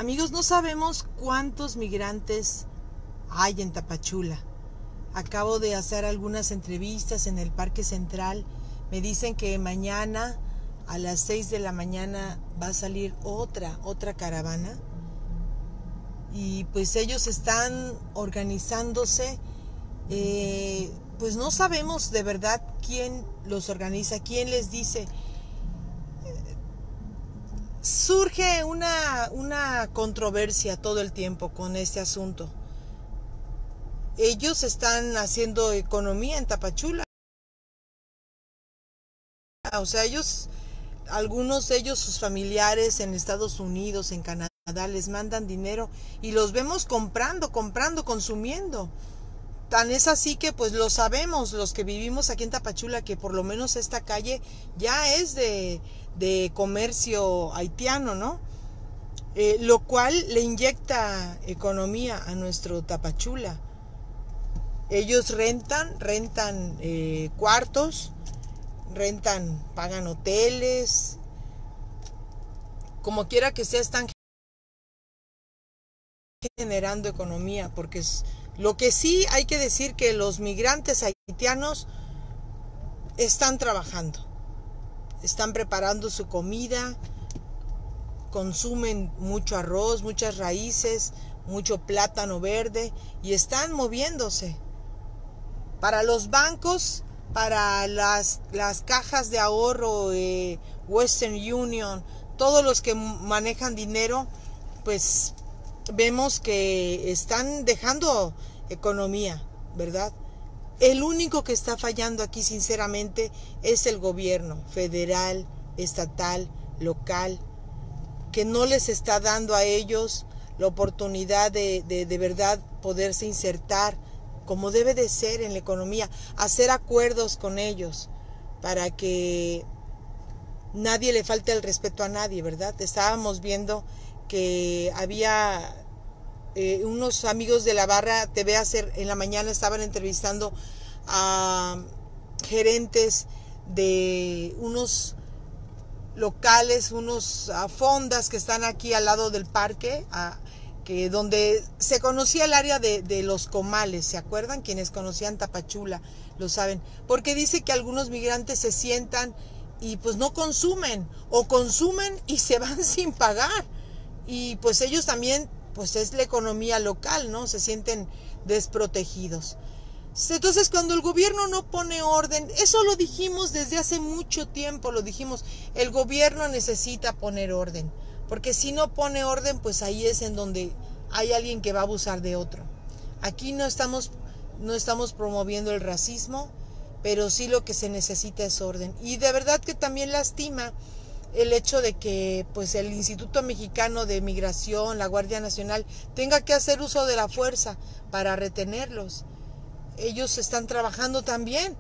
Amigos, no sabemos cuántos migrantes hay en Tapachula. Acabo de hacer algunas entrevistas en el Parque Central. Me dicen que mañana a las 6 de la mañana va a salir otra caravana. Y pues ellos están organizándose. Pues no sabemos de verdad quién los organiza, quién les dice. Surge una controversia todo el tiempo con este asunto. Ellos están haciendo economía en Tapachula. O sea, algunos de ellos, sus familiares en Estados Unidos, en Canadá, les mandan dinero y los vemos comprando, consumiendo. Tan es así que pues lo sabemos los que vivimos aquí en Tapachula, que por lo menos esta calle ya es de comercio haitiano, ¿no? Lo cual le inyecta economía a nuestro Tapachula. Ellos rentan cuartos, pagan hoteles, como quiera que sea, están generando economía, porque lo que sí hay que decir que los migrantes haitianos están trabajando, están preparando su comida, consumen mucho arroz, muchas raíces, mucho plátano verde y están moviéndose. Para los bancos, para las cajas de ahorro, Western Union, todos los que manejan dinero, pues vemos que están dejando economía, ¿verdad? El único que está fallando aquí, sinceramente, es el gobierno federal, estatal, local, que no les está dando a ellos la oportunidad de verdad poderse insertar como debe de ser en la economía, hacer acuerdos con ellos para que nadie le falte el respeto a nadie, ¿verdad? Estábamos viendo que había unos amigos de la barra TV en la mañana estaban entrevistando a gerentes de unos locales, unos fondas que están aquí al lado del parque, donde se conocía el área de los comales, ¿se acuerdan? Quienes conocían Tapachula lo saben, porque dice que algunos migrantes se sientan y pues no consumen, o consumen y se van sin pagar, y pues ellos también, pues es la economía local, ¿no? Se sienten desprotegidos. Entonces, cuando el gobierno no pone orden, eso lo dijimos desde hace mucho tiempo, lo dijimos, el gobierno necesita poner orden, porque si no pone orden, pues ahí es en donde hay alguien que va a abusar de otro. Aquí no estamos promoviendo el racismo, pero sí lo que se necesita es orden. Y de verdad que también lastima el hecho de que pues el Instituto Mexicano de Migración, la Guardia Nacional, tenga que hacer uso de la fuerza para retenerlos. Ellos están trabajando también.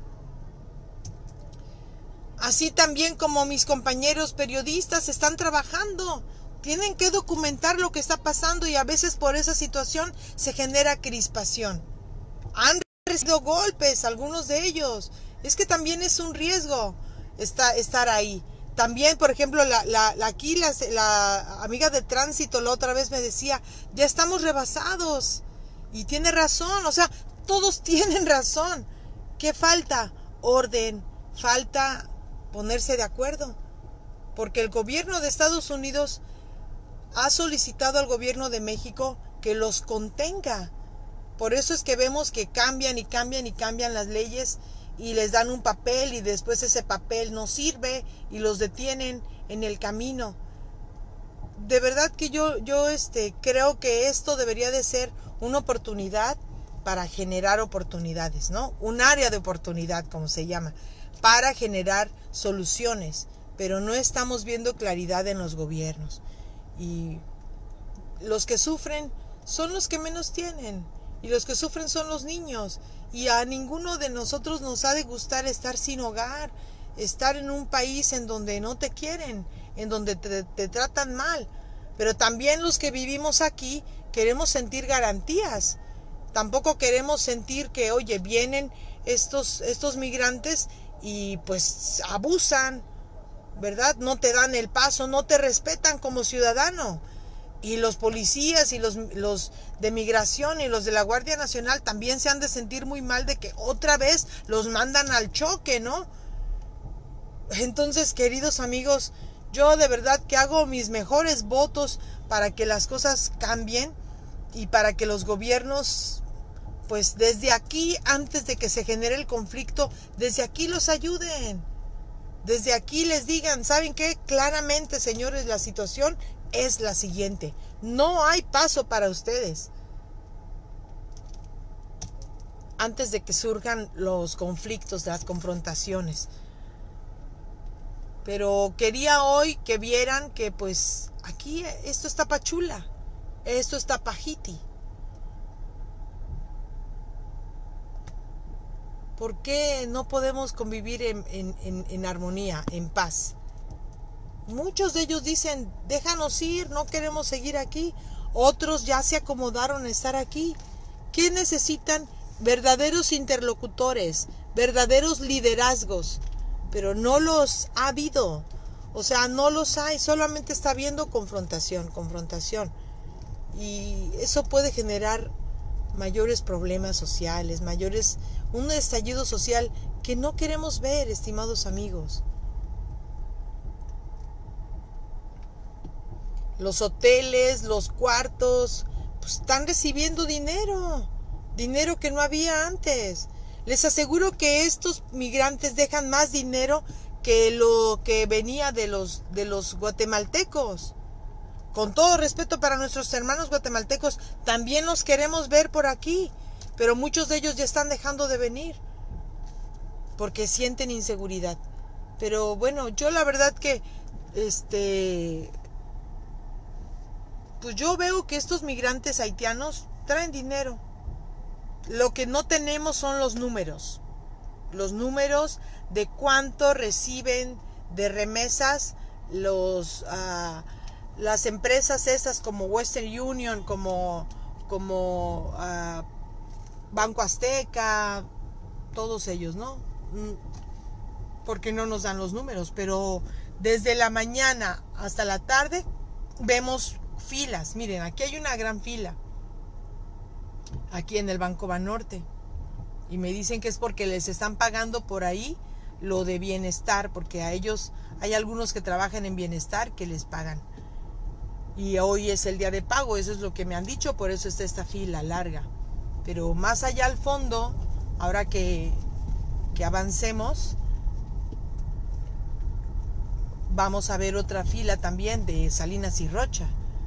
Así también como mis compañeros periodistas están trabajando. Tienen que documentar lo que está pasando y a veces por esa situación se genera crispación. Han recibido golpes, algunos de ellos. Es que también es un riesgo estar ahí. También, por ejemplo, la amiga de tránsito la otra vez me decía, ya estamos rebasados. Y tiene razón, o sea, todos tienen razón. ¿Qué falta? Orden, falta ponerse de acuerdo. Porque el gobierno de Estados Unidos ha solicitado al gobierno de México que los contenga. Por eso es que vemos que cambian las leyes y les dan un papel y después ese papel no sirve y los detienen en el camino. De verdad que yo creo que esto debería de ser una oportunidad para generar oportunidades, ¿no? Un área de oportunidad, como se llama, para generar soluciones, pero no estamos viendo claridad en los gobiernos. Y los que sufren son los que menos tienen, y los que sufren son los niños, y a ninguno de nosotros nos ha de gustar estar sin hogar, estar en un país en donde no te quieren, en donde te tratan mal. Pero también los que vivimos aquí queremos sentir garantías. Tampoco queremos sentir que, oye, vienen estos migrantes y pues abusan, ¿verdad? No te dan el paso, no te respetan como ciudadano. Y los policías y los de migración y los de la Guardia Nacional también se han de sentir muy mal de que otra vez los mandan al choque, ¿no? Entonces, queridos amigos, yo de verdad que hago mis mejores votos para que las cosas cambien y para que los gobiernos, pues desde aquí, antes de que se genere el conflicto, desde aquí los ayuden. Desde aquí les digan, ¿saben qué? Claramente, señores, la situación es la siguiente. No hay paso para ustedes. Antes de que surjan los conflictos, las confrontaciones. Pero quería hoy que vieran que pues aquí esto es Tapachula. Esto es Tapajiti. ¿Por qué no podemos convivir en armonía, en paz? Muchos de ellos dicen, déjanos ir, no queremos seguir aquí. Otros ya se acomodaron a estar aquí. ¿Qué necesitan? Verdaderos interlocutores, verdaderos liderazgos. Pero no los ha habido. O sea, no los hay. Solamente está habiendo confrontación. Y eso puede generar mayores problemas sociales, un estallido social que no queremos ver, estimados amigos. Los hoteles, los cuartos, pues están recibiendo dinero que no había antes. Les aseguro que estos migrantes dejan más dinero que lo que venía de los guatemaltecos. Con todo respeto para nuestros hermanos guatemaltecos, también los queremos ver por aquí, pero muchos de ellos ya están dejando de venir porque sienten inseguridad. Pero bueno, yo la verdad que pues yo veo que estos migrantes haitianos traen dinero. Lo que no tenemos son los números de cuánto reciben de remesas las empresas esas como Western Union, como Banco Azteca, todos ellos, ¿no? Porque no nos dan los números, pero desde la mañana hasta la tarde vemos filas. Miren, aquí hay una gran fila, aquí en el Banco Banorte, y me dicen que es porque les están pagando por ahí lo de bienestar, porque a ellos hay algunos que trabajan en bienestar que les pagan. Y hoy es el día de pago, eso es lo que me han dicho, por eso está esta fila larga. Pero más allá al fondo, ahora que avancemos, vamos a ver otra fila también de Salinas y Rocha.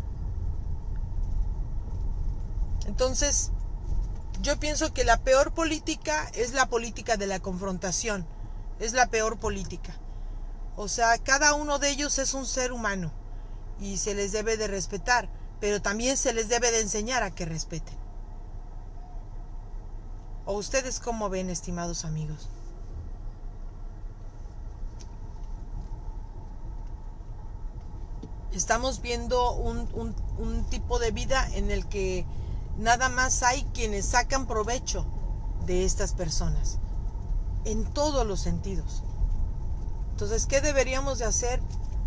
Entonces, yo pienso que la peor política es la política de la confrontación. Es la peor política. O sea, cada uno de ellos es un ser humano y se les debe de respetar, pero también se les debe de enseñar a que respeten. ¿O ustedes cómo ven, estimados amigos? Estamos viendo un tipo de vida en el que nada más hay quienes sacan provecho de estas personas, en todos los sentidos. Entonces, ¿qué deberíamos de hacer?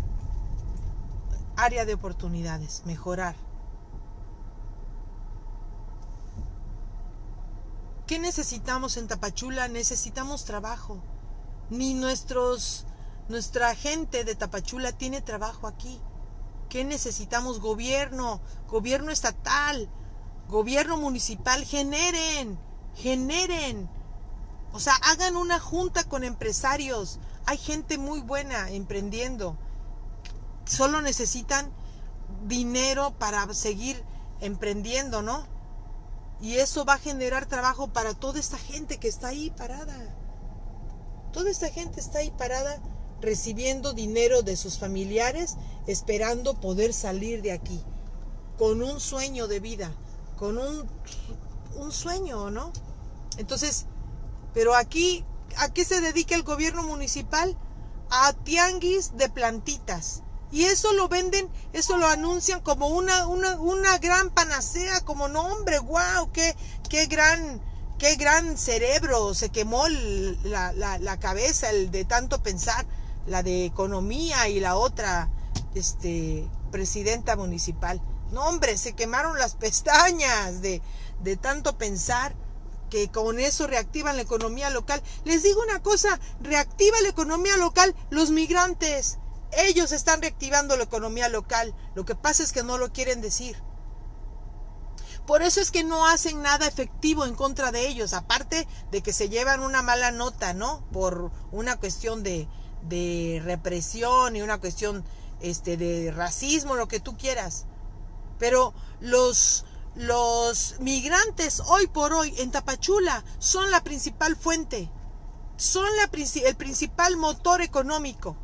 Área de oportunidades, mejorar. ¿Qué necesitamos en Tapachula? Necesitamos trabajo. Ni nuestra gente de Tapachula tiene trabajo aquí. ¿Qué necesitamos? Gobierno estatal, gobierno municipal, generen. O sea, hagan una junta con empresarios. Hay gente muy buena emprendiendo. Solo necesitan dinero para seguir emprendiendo, ¿no? Y eso va a generar trabajo para toda esta gente que está ahí parada. Toda esta gente está ahí parada recibiendo dinero de sus familiares, esperando poder salir de aquí con un sueño de vida, con un sueño, ¿no? Entonces, pero aquí, ¿a qué se dedica el gobierno municipal? A tianguis de plantitas. Y eso lo venden, eso lo anuncian como una gran panacea, como no, hombre, wow, qué gran cerebro, se quemó la cabeza el de tanto pensar, la de economía y la otra presidenta municipal. No, hombre, se quemaron las pestañas de tanto pensar que con eso reactivan la economía local. Les digo una cosa, reactiva la economía local los migrantes. Ellos están reactivando la economía local. Lo que pasa es que no lo quieren decir. Por eso es que no hacen nada efectivo en contra de ellos, aparte de que se llevan una mala nota, ¿no? Por una cuestión de represión y una cuestión de racismo, lo que tú quieras. Pero los migrantes hoy por hoy en Tapachula son la principal fuente, son el principal motor económico.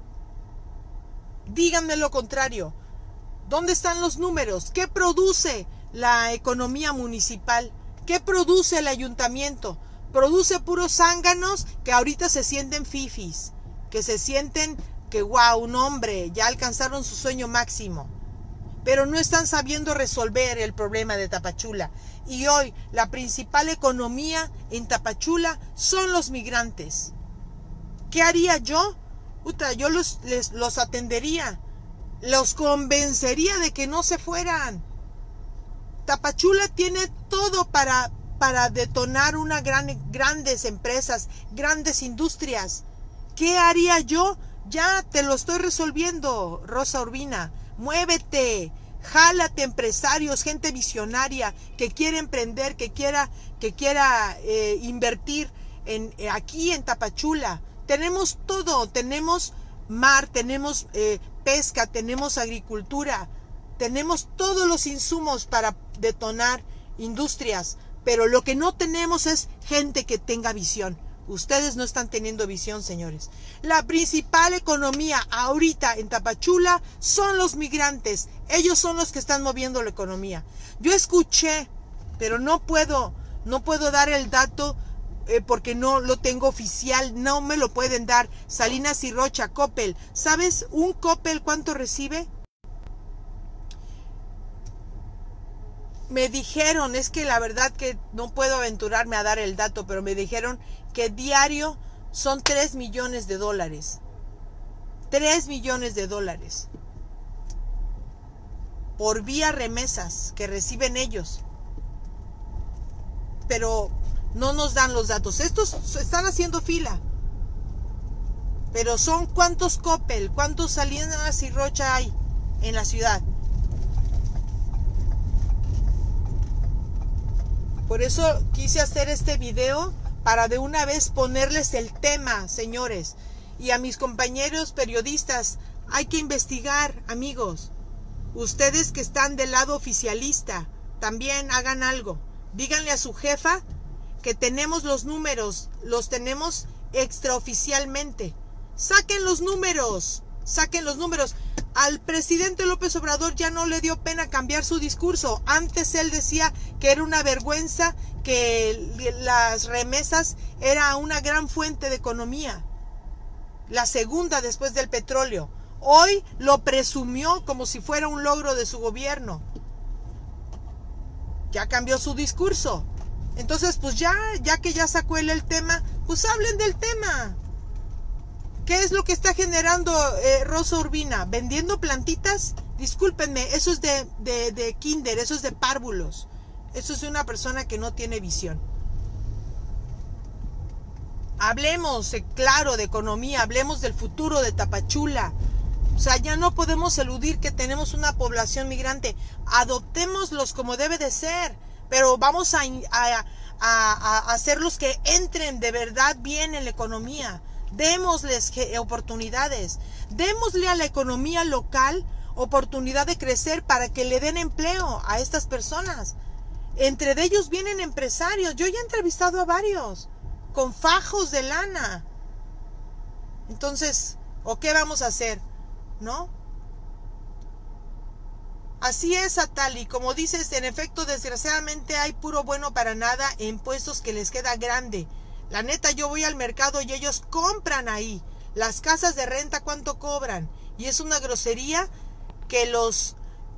Díganme lo contrario. ¿Dónde están los números? ¿Qué produce la economía municipal? ¿Qué produce el ayuntamiento? Produce puros zánganos que ahorita se sienten fifis, que se sienten que wow, un hombre, ya alcanzaron su sueño máximo. Pero no están sabiendo resolver el problema de Tapachula. Y hoy la principal economía en Tapachula son los migrantes. ¿Qué haría yo? Yo los atendería, los convencería de que no se fueran. Tapachula tiene todo para detonar grandes empresas, grandes industrias. ¿Qué haría yo? Ya te lo estoy resolviendo, Rosa Urbina. Muévete, jálate empresarios, gente visionaria que quiere emprender, que quiera invertir aquí en Tapachula. Tenemos todo, tenemos mar, tenemos pesca, tenemos agricultura, tenemos todos los insumos para detonar industrias, pero lo que no tenemos es gente que tenga visión. Ustedes no están teniendo visión, señores. La principal economía ahorita en Tapachula son los migrantes. Ellos son los que están moviendo la economía. Yo escuché, pero no puedo dar el dato porque no lo tengo oficial, no me lo pueden dar. Salinas y Rocha, Coppel. ¿Sabes un Coppel cuánto recibe? Me dijeron, es que la verdad que no puedo aventurarme a dar el dato, pero me dijeron que diario son 3 millones de dólares. 3 millones de dólares. Por vía remesas que reciben ellos. Pero no nos dan los datos. Estos están haciendo fila. Pero son cuántos Coppel, cuántos Salinas y Rocha hay en la ciudad. Por eso quise hacer este video para de una vez ponerles el tema, señores. Y a mis compañeros periodistas, hay que investigar, amigos. Ustedes que están del lado oficialista, también hagan algo. Díganle a su jefa que tenemos los números, los tenemos extraoficialmente. Saquen los números, saquen los números. Al presidente López Obrador ya no le dio pena cambiar su discurso. Antes él decía que era una vergüenza, que las remesas era una gran fuente de economía. La segunda después del petróleo. Hoy lo presumió como si fuera un logro de su gobierno. Ya cambió su discurso. Entonces, pues ya que ya sacó él el tema, pues hablen del tema. ¿Qué es lo que está generando Rosa Urbina? ¿Vendiendo plantitas? Discúlpenme, eso es de kinder, eso es de párvulos. Eso es de una persona que no tiene visión. Hablemos, claro, de economía, hablemos del futuro de Tapachula. O sea, ya no podemos eludir que tenemos una población migrante. Adoptémoslos como debe de ser, pero vamos a hacerlos que entren de verdad bien en la economía. Démosles oportunidades. Démosle a la economía local oportunidad de crecer para que le den empleo a estas personas. Entre ellos vienen empresarios. Yo ya he entrevistado a varios con fajos de lana. Entonces, ¿o qué vamos a hacer? ¿No? Así es, Atali. Como dices, en efecto, desgraciadamente hay puro bueno para nada en puestos que les queda grande. La neta, yo voy al mercado y ellos compran ahí. Las casas de renta, ¿cuánto cobran? Y es una grosería que los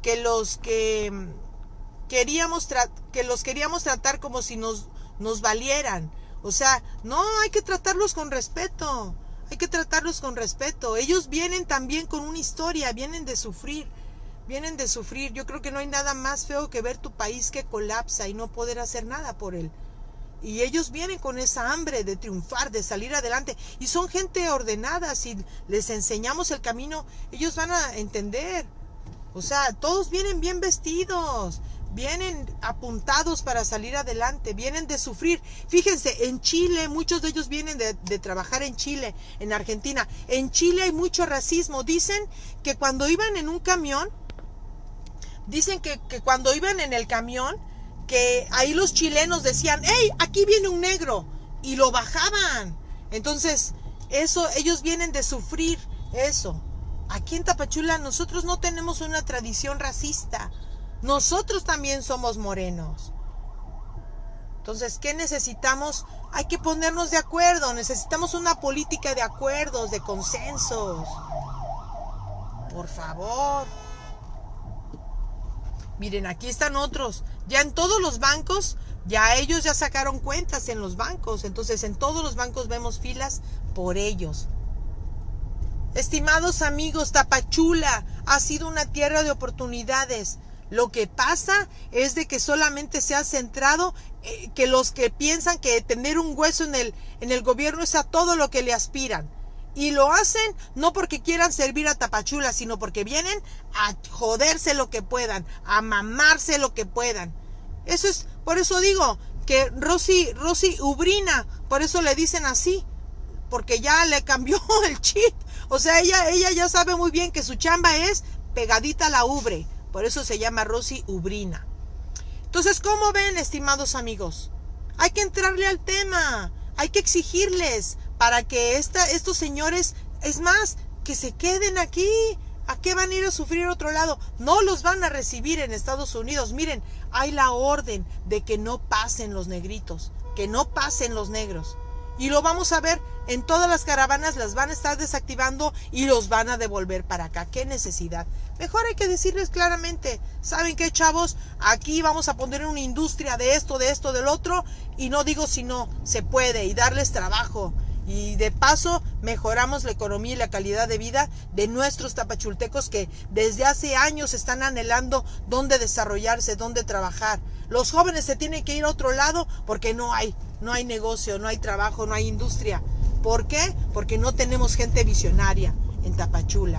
queríamos tratar como si nos valieran. O sea, no, hay que tratarlos con respeto. Hay que tratarlos con respeto. Ellos vienen también con una historia, vienen de sufrir. vienen de sufrir. Yo creo que no hay nada más feo que ver tu país que colapsa y no poder hacer nada por él. Y ellos vienen con esa hambre de triunfar, de salir adelante. Y son gente ordenada. Si les enseñamos el camino, ellos van a entender. O sea, todos vienen bien vestidos. Vienen apuntados para salir adelante. Vienen de sufrir. Fíjense, en Chile, muchos de ellos vienen de trabajar en Chile, en Argentina. En Chile hay mucho racismo. Dicen que cuando iban en un camión, dicen que cuando iban en el camión, que ahí los chilenos decían, ¡hey, aquí viene un negro! Y lo bajaban. Entonces, eso, ellos vienen de sufrir eso. Aquí en Tapachula nosotros no tenemos una tradición racista. Nosotros también somos morenos. Entonces, ¿qué necesitamos? Hay que ponernos de acuerdo. Necesitamos una política de acuerdos, de consensos. Por favor. Miren, aquí están otros. Ya en todos los bancos, ya ellos ya sacaron cuentas en los bancos. Entonces, en todos los bancos vemos filas por ellos. Estimados amigos, Tapachula ha sido una tierra de oportunidades. Lo que pasa es de que solamente se ha centrado que los que piensan que tener un hueso en el gobierno es a todo lo que le aspiran. Y lo hacen no porque quieran servir a Tapachula, sino porque vienen a joderse lo que puedan, a mamarse lo que puedan. Eso es, por eso digo que Rosy Ubrina, por eso le dicen así, porque ya le cambió el chip. O sea, ella ya sabe muy bien que su chamba es pegadita a la ubre. Por eso se llama Rosy Ubrina. Entonces, ¿cómo ven, estimados amigos? Hay que entrarle al tema. Hay que exigirles para que estos señores, es más, que se queden aquí. ¿A qué van a ir a sufrir a otro lado? No los van a recibir en Estados Unidos. Miren, hay la orden de que no pasen los negritos, que no pasen los negros. Y lo vamos a ver en todas las caravanas, las van a estar desactivando y los van a devolver para acá. ¿Qué necesidad? Mejor hay que decirles claramente, ¿saben qué, chavos? Aquí vamos a poner una industria de esto, del otro, y no digo si no, se puede, y darles trabajo. Y de paso mejoramos la economía y la calidad de vida de nuestros tapachultecos que desde hace años están anhelando dónde desarrollarse, dónde trabajar. Los jóvenes se tienen que ir a otro lado porque no hay negocio, no hay trabajo, no hay industria. ¿Por qué? Porque no tenemos gente visionaria en Tapachula.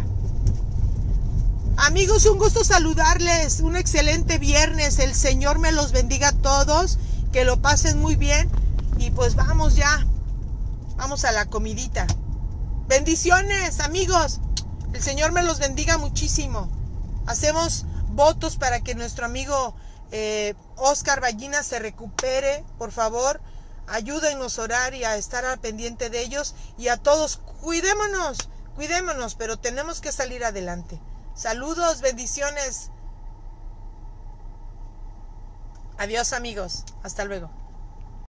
Amigos, un gusto saludarles. Un excelente viernes. El Señor me los bendiga a todos. Que lo pasen muy bien. Y pues vamos ya. Vamos a la comidita. Bendiciones, amigos. El Señor me los bendiga muchísimo. Hacemos votos para que nuestro amigo Oscar Ballina se recupere. Por favor, ayúdennos a orar y a estar al pendiente de ellos. Y a todos, cuidémonos, pero tenemos que salir adelante. Saludos, bendiciones. Adiós, amigos. Hasta luego.